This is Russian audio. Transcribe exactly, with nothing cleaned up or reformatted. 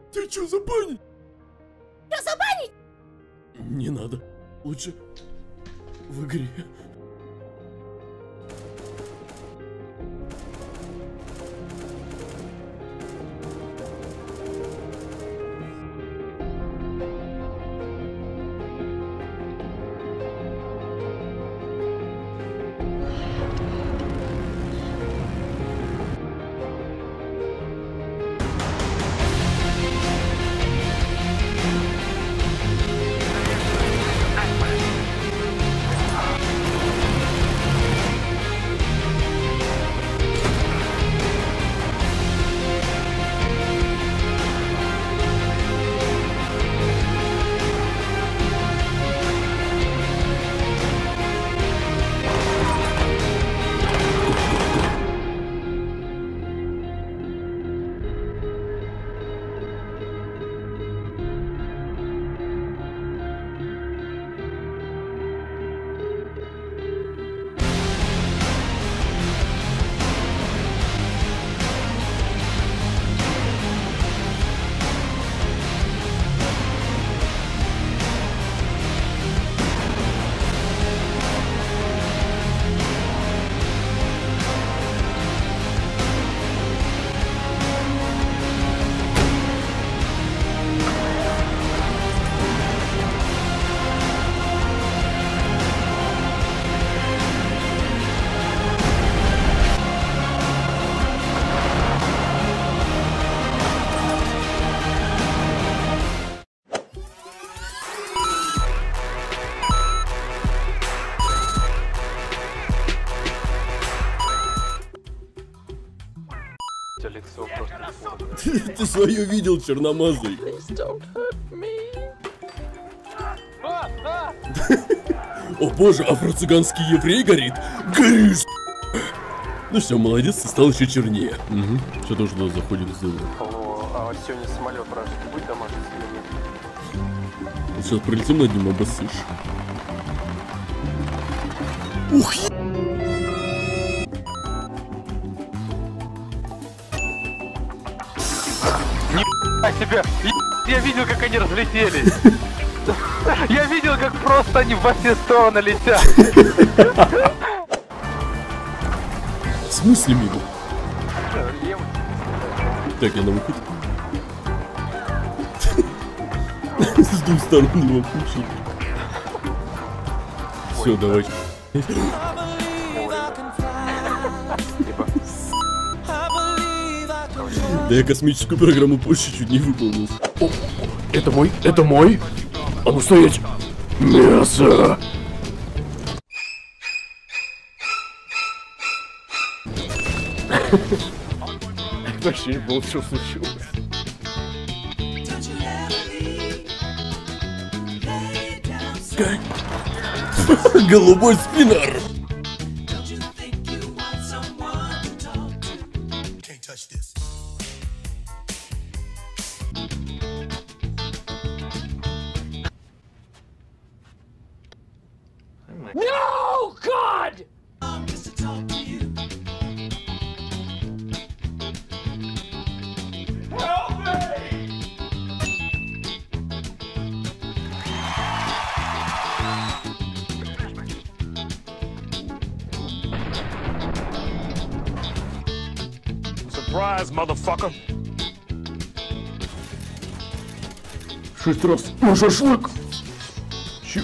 Ты чё, забанить? Что, забанить? Не надо. Лучше в игре. Лицо просто. Ты, ты свое видел, черномазый. О боже, афро-цыганский еврей горит. Горишь. Ну все, молодец, ты стал еще чернее. Угу. Что тоже туда заходит в зону. О, а сегодня самолет вражеский будет домашний или нет? Вот сейчас пролетим над ним, обоссышь. Ух, е... А себя! Я видел, как они разлетелись! Я видел, как просто они во все стороны летят! В смысле мимо? Так, я на выход. С двух сторон его пушит. Все, давай. Да я космическую программу позже чуть не выполнил. О, это мой, это мой. А ну стоять. Мясо. Вообще не было, что случилось. Голубой спиннер. No, God! Surprise, motherfucker! Шесть раз на шашлык. Чё?